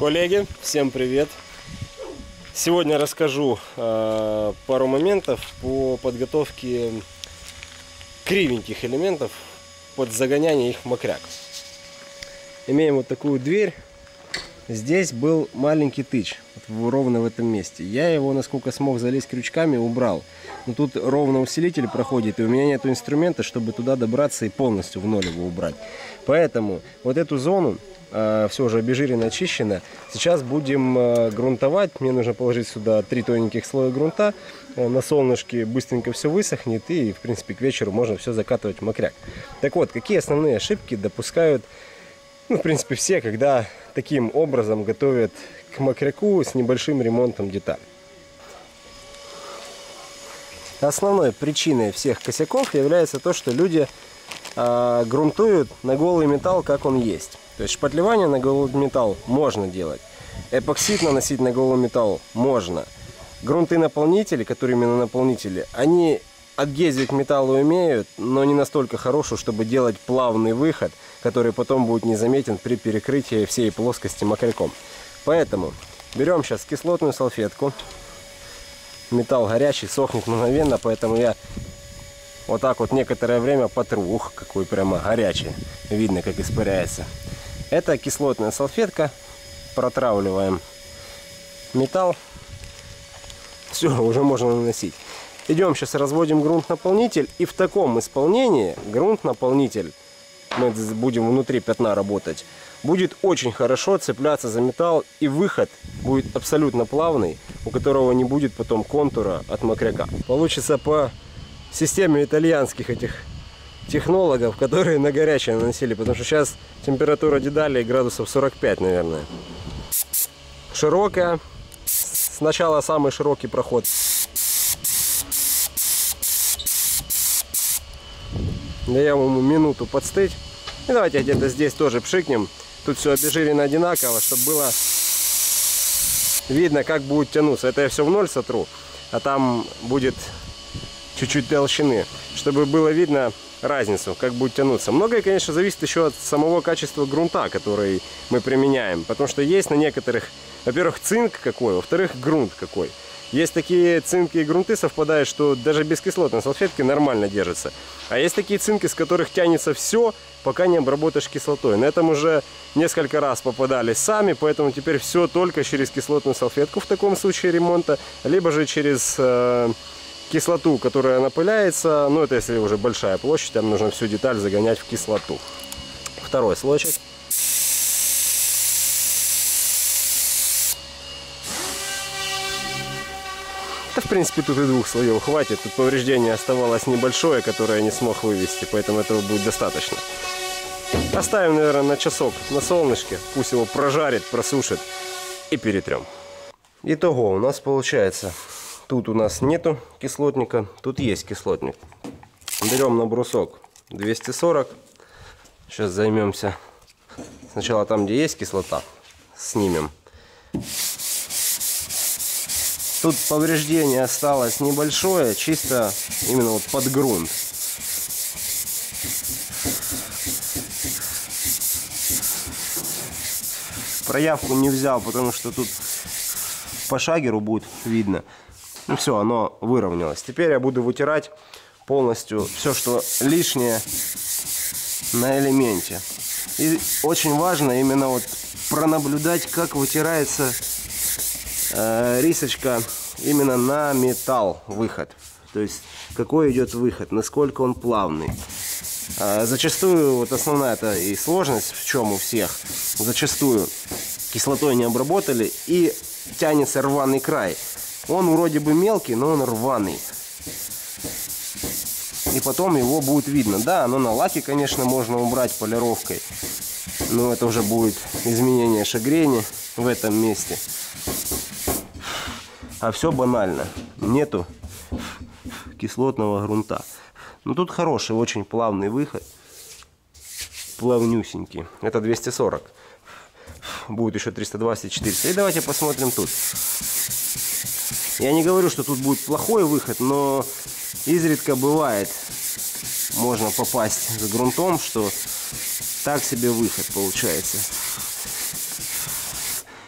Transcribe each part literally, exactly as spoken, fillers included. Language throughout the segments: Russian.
Коллеги, всем привет! Сегодня расскажу э, пару моментов по подготовке кривеньких элементов под загоняние их в мокряк. Имеем вот такую дверь. Здесь был маленький тыч, вот ровно в этом месте. Я его, насколько смог, залезть крючками, убрал. Но тут ровно усилитель проходит, и у меня нет инструмента, чтобы туда добраться и полностью в ноль его убрать. Поэтому вот эту зону, э, все уже обезжирено, очищено. Сейчас будем э, грунтовать. Мне нужно положить сюда три тоненьких слоя грунта. Э, на солнышке быстренько все высохнет, и в принципе к вечеру можно все закатывать в мокряк. Так вот, какие основные ошибки допускают, ну, в принципе, все, когда таким образом готовят к мокряку с небольшим ремонтом деталей. Основной причиной всех косяков является то, что люди э, грунтуют на голый металл, как он есть. То есть шпатлевание на голый металл можно делать. Эпоксид наносить на голый металл можно. Грунты-наполнители, которые именно наполнители, они адгезию к металлу имеют, но не настолько хорошую, чтобы делать плавный выход, который потом будет незаметен при перекрытии всей плоскости мокряком. Поэтому берем сейчас кислотную салфетку. Металл горячий, сохнет мгновенно, поэтому я вот так вот некоторое время потру. Ух, какой прямо горячий. Видно, как испаряется. Это кислотная салфетка. Протравливаем металл. Все, уже можно наносить. Идем сейчас разводим грунт-наполнитель. И в таком исполнении грунт-наполнитель, мы будем внутри пятна работать, будет очень хорошо цепляться за металл, и выход будет абсолютно плавный, у которого не будет потом контура от мокряка. Получится по системе итальянских этих технологов, которые на горячее наносили, потому что сейчас температура дедалей градусов сорок пять, наверное. Широкая. Сначала самый широкий проход. Даем ему минуту подстыть. И давайте где-то здесь тоже пшикнем. Тут все обезжирено одинаково, чтобы было видно, как будет тянуться. Это я все в ноль сотру, а там будет чуть-чуть толщины, чтобы было видно разницу, как будет тянуться. Многое, конечно, зависит еще от самого качества грунта, который мы применяем. Потому что есть на некоторых, во-первых, цинк какой, во-вторых, грунт какой. Есть такие цинки и грунты совпадают, что даже без кислотной салфетки нормально держится. А есть такие цинки, с которых тянется все, пока не обработаешь кислотой. На этом уже несколько раз попадались сами, поэтому теперь все только через кислотную салфетку в таком случае ремонта, либо же через э, кислоту, которая напыляется. Ну, это если уже большая площадь, там нужно всю деталь загонять в кислоту. Второй слойчик. Да, в принципе, тут и двух слоев хватит. Тут повреждение оставалось небольшое, которое я не смог вывести, поэтому этого будет достаточно. Оставим, наверное, на часок на солнышке. Пусть его прожарит, просушит и перетрем. Итого у нас получается, тут у нас нету кислотника, тут есть кислотник. Берем на брусок двести сорок. Сейчас займемся сначала там, где есть кислота. Снимем. Тут повреждение осталось небольшое, чисто именно вот под грунт. Проявку не взял, потому что тут по шагеру будет видно. Ну все, оно выровнялось. Теперь я буду вытирать полностью все, что лишнее на элементе. И очень важно именно вот пронаблюдать, как вытирается рисочка именно на металл выход, то есть какой идет выход, насколько он плавный. Зачастую вот основная это и сложность в чем у всех, зачастую кислотой не обработали и тянется рваный край. Он вроде бы мелкий, но он рваный, и потом его будет видно. Да, оно на лаке, конечно, можно убрать полировкой, но это уже будет изменение шагрени в этом месте. А все банально. Нету кислотного грунта. Но тут хороший, очень плавный выход. Плавнюсенький. Это двести сорок. Будет еще триста двадцать, четыреста. И давайте посмотрим тут. Я не говорю, что тут будет плохой выход, но изредка бывает. Можно попасть с грунтом, что так себе выход получается.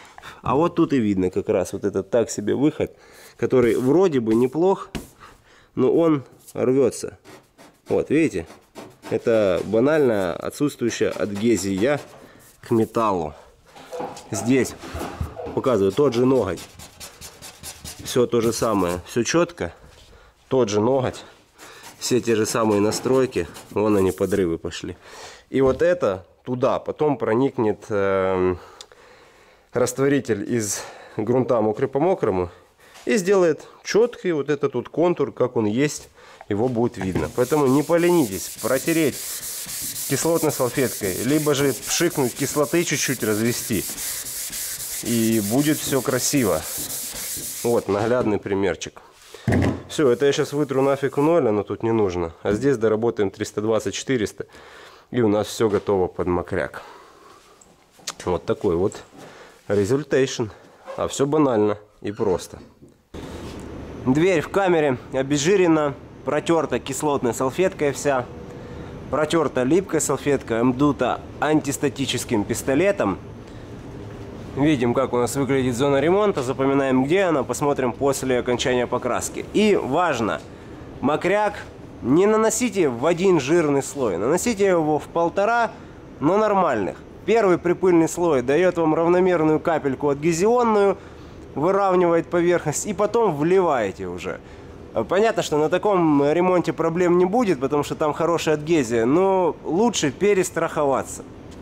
А вот тут и видно как раз вот этот так себе выход, который вроде бы неплох, но он рвется. Вот, видите? Это банально отсутствующая адгезия к металлу. Здесь показываю тот же ноготь. Все то же самое, все четко. Тот же ноготь. Все те же самые настройки. Вон они, подрывы пошли. И вот это туда потом проникнет э, растворитель из грунта мокрый по мокрому. И сделает четкий вот этот тут контур, как он есть. Его будет видно. Поэтому не поленитесь протереть кислотной салфеткой. Либо же пшикнуть кислоты чуть-чуть, развести. И будет все красиво. Вот наглядный примерчик. Все, это я сейчас вытру нафиг в ноль, оно тут не нужно. А здесь доработаем триста двадцать четыреста. И у нас все готово под мокряк. Вот такой вот результейшн. А все банально и просто. Дверь в камере обезжирена, протерта кислотной салфеткой вся. Протерта липкой салфеткой, обдута антистатическим пистолетом. Видим, как у нас выглядит зона ремонта, запоминаем, где она, посмотрим после окончания покраски. И важно, мокряк не наносите в один жирный слой, наносите его в полтора, но нормальных. Первый припыльный слой дает вам равномерную капельку адгезионную, выравнивает поверхность, и потом вливаете уже. Понятно, что на таком ремонте проблем не будет, потому что там хорошая адгезия, но лучше перестраховаться.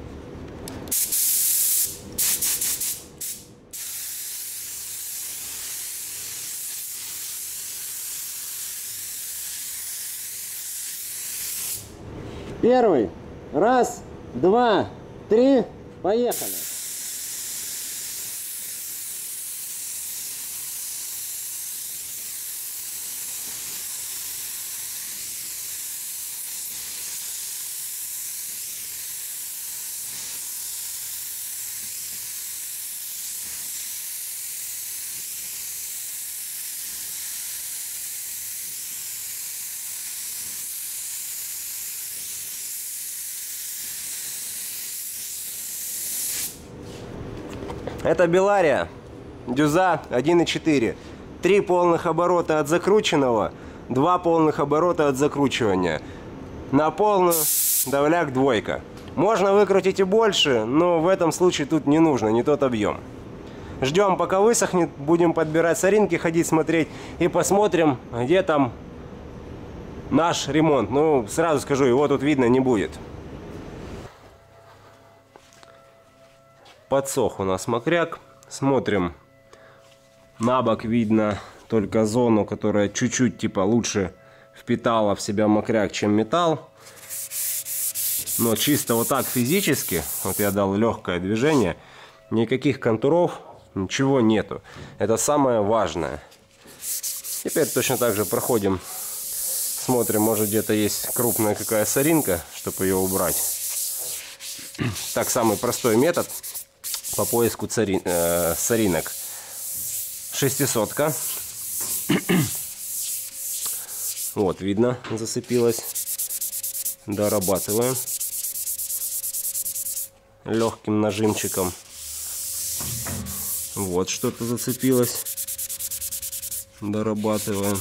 Первый. Раз, два, три. Поехали. Это Белария, дюза один и четыре. Три полных оборота от закрученного, два полных оборота от закручивания. На полную давляк двойка. Можно выкрутить и больше, но в этом случае тут не нужно, не тот объем. Ждем, пока высохнет, будем подбирать соринки, ходить смотреть и посмотрим, где там наш ремонт. Ну, сразу скажу, его тут видно не будет. Подсох у нас мокряк. Смотрим. На бок видно только зону, которая чуть-чуть типа лучше впитала в себя мокряк, чем металл. Но чисто вот так физически, вот я дал легкое движение, никаких контуров, ничего нету. Это самое важное. Теперь точно так же проходим. Смотрим, может где-то есть крупная какая соринка, чтобы ее убрать. Так, самый простой метод по поиску цари, э, соринок. Шестисотка. Вот, видно, зацепилась. Дорабатываем легким нажимчиком. Вот что-то зацепилось. Дорабатываем.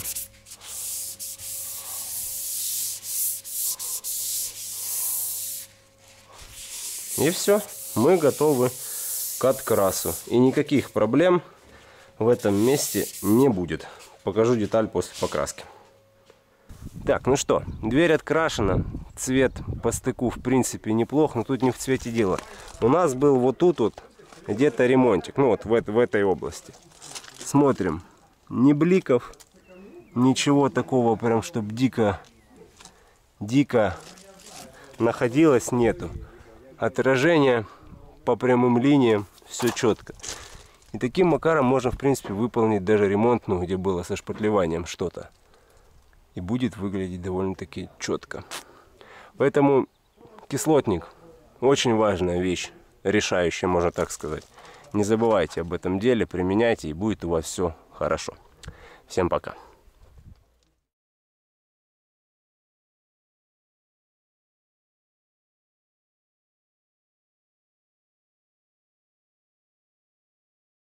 И все, мы готовы к открасу. И никаких проблем в этом месте не будет. Покажу деталь после покраски. Так, ну что, дверь открашена. Цвет по стыку в принципе неплох, но тут не в цвете дело. У нас был вот тут вот где-то ремонтик. Ну вот в, в этой области. Смотрим. Ни бликов, ничего такого прям, чтобы дико, дико находилось, нету. Отражение по прямым линиям, все четко. И таким макаром можно, в принципе, выполнить даже ремонт, ну, где было со шпатлеванием что-то. И будет выглядеть довольно-таки четко. Поэтому кислотник очень важная вещь, решающая, можно так сказать. Не забывайте об этом деле, применяйте, и будет у вас все хорошо. Всем пока.